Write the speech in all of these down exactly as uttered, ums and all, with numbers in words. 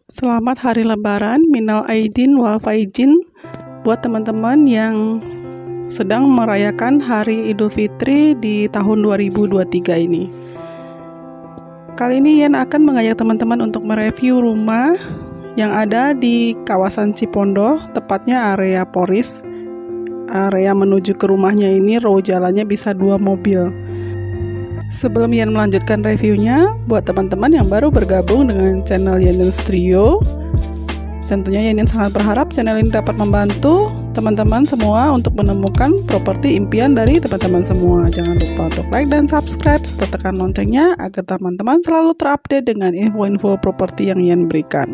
Selamat Hari Lebaran, minal aidin wal faizin buat teman-teman yang sedang merayakan Hari Idul Fitri di tahun dua ribu dua puluh tiga ini. Kali ini Yen akan mengajak teman-teman untuk mereview rumah yang ada di kawasan Cipondoh, tepatnya area Poris. Area menuju ke rumahnya ini row jalannya bisa dua mobil. Sebelum Yen melanjutkan reviewnya, buat teman-teman yang baru bergabung dengan channel Yen Trio, tentunya Yen sangat berharap channel ini dapat membantu teman-teman semua untuk menemukan properti impian dari teman-teman semua. Jangan lupa untuk like dan subscribe serta tekan loncengnya agar teman-teman selalu terupdate dengan info-info properti yang Yen berikan.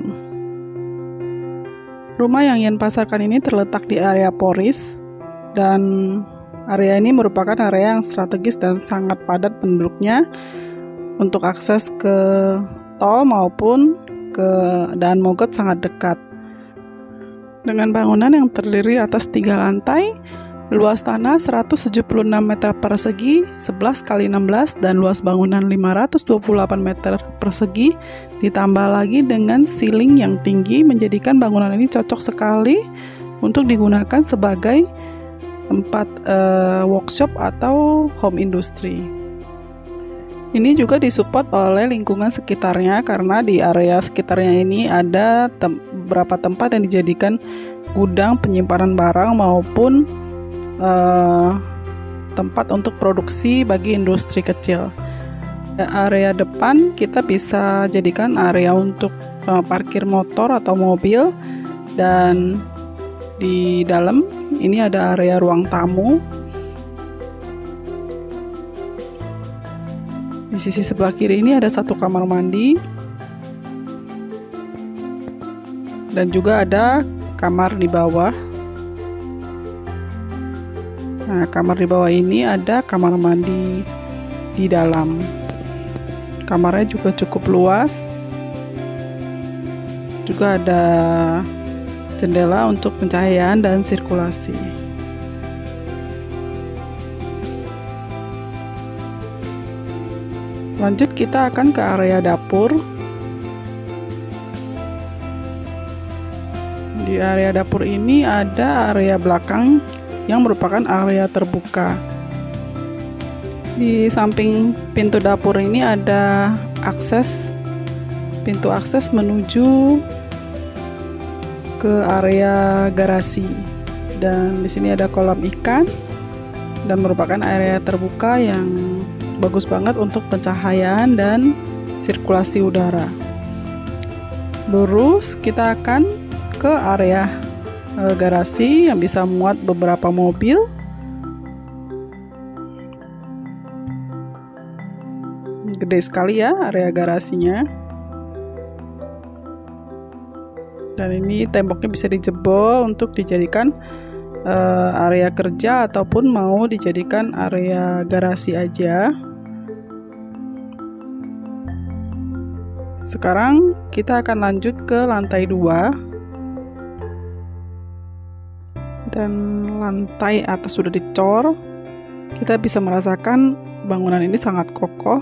Rumah yang Yen pasarkan ini terletak di area Poris, dan area ini merupakan area yang strategis dan sangat padat penduduknya untuk akses ke tol maupun ke Daan Mogot sangat dekat. Dengan bangunan yang terdiri atas tiga lantai, luas tanah seratus tujuh puluh enam meter persegi, sebelas kali enam belas, dan luas bangunan lima ratus dua puluh delapan meter persegi, ditambah lagi dengan ceiling yang tinggi menjadikan bangunan ini cocok sekali untuk digunakan sebagai tempat uh, workshop atau home industry. Ini juga disupport oleh lingkungan sekitarnya karena di area sekitarnya ini ada tem beberapa tempat yang dijadikan gudang penyimpanan barang maupun uh, tempat untuk produksi bagi industri kecil. Di area depan kita bisa jadikan area untuk uh, parkir motor atau mobil, dan di dalam ini ada area ruang tamu. Di sisi sebelah kiri ini ada satu kamar mandi, dan juga ada kamar di bawah. Nah, kamar di bawah ini ada kamar mandi di dalam. Kamarnya juga cukup luas. Juga ada jendela untuk pencahayaan dan sirkulasi. Lanjut kita akan ke area dapur. Di area dapur ini ada area belakang yang merupakan area terbuka. Di samping pintu dapur ini ada akses pintu akses menuju ke area garasi, dan di sini ada kolam ikan dan merupakan area terbuka yang bagus banget untuk pencahayaan dan sirkulasi udara. Lurus kita akan ke area e, garasi yang bisa muat beberapa mobil. Gede sekali ya area garasinya. Dan ini temboknya bisa dijebol untuk dijadikan uh, area kerja ataupun mau dijadikan area garasi aja. Sekarang kita akan lanjut ke lantai dua. Dan lantai atas sudah dicor. Kita bisa merasakan bangunan ini sangat kokoh.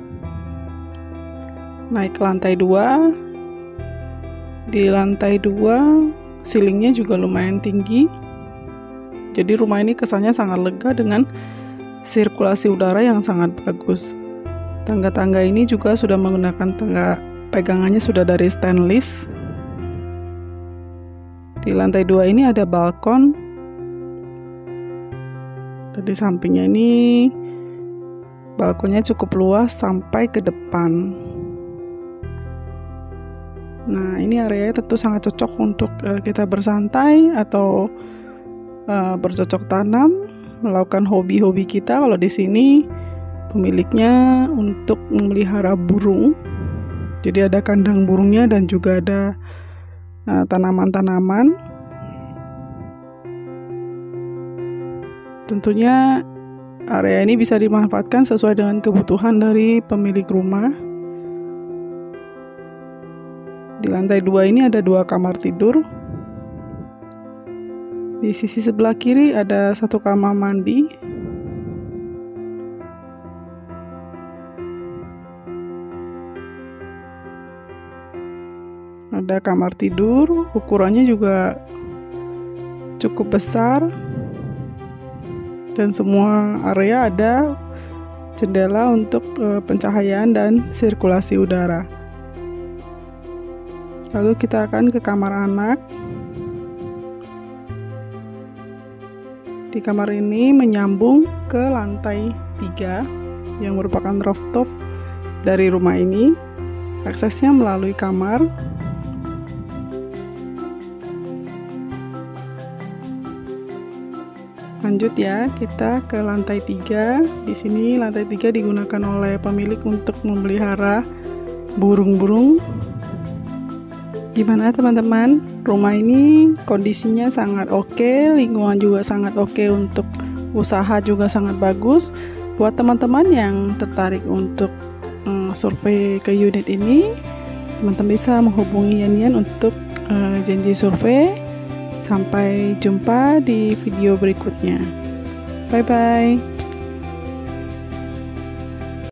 Naik ke lantai dua. Di lantai dua, ceilingnya juga lumayan tinggi. Jadi rumah ini kesannya sangat lega dengan sirkulasi udara yang sangat bagus. Tangga-tangga ini juga sudah menggunakan tangga pegangannya sudah dari stainless. Di lantai dua ini ada balkon. Dan di sampingnya ini balkonnya cukup luas sampai ke depan. Nah, ini areanya tentu sangat cocok untuk uh, kita bersantai atau uh, bercocok tanam, melakukan hobi-hobi kita. Kalau di sini pemiliknya untuk memelihara burung, jadi ada kandang burungnya dan juga ada uh, tanaman-tanaman. Tentunya area ini bisa dimanfaatkan sesuai dengan kebutuhan dari pemilik rumah. Di lantai dua ini ada dua kamar tidur. Di sisi sebelah kiri ada satu kamar mandi. Ada kamar tidur, ukurannya juga cukup besar, dan semua area ada jendela untuk uh, pencahayaan dan sirkulasi udara. Lalu kita akan ke kamar anak. Di kamar ini menyambung ke lantai tiga yang merupakan rooftop dari rumah ini. Aksesnya melalui kamar. Lanjut ya, kita ke lantai tiga. Di sini lantai tiga digunakan oleh pemilik untuk memelihara burung-burung. Gimana teman-teman? Rumah ini kondisinya sangat oke, lingkungan juga sangat oke, untuk usaha juga sangat bagus. Buat teman-teman yang tertarik untuk um, survei ke unit ini, teman-teman bisa menghubungi Yan Yan untuk uh, janji survei. Sampai jumpa di video berikutnya. Bye bye.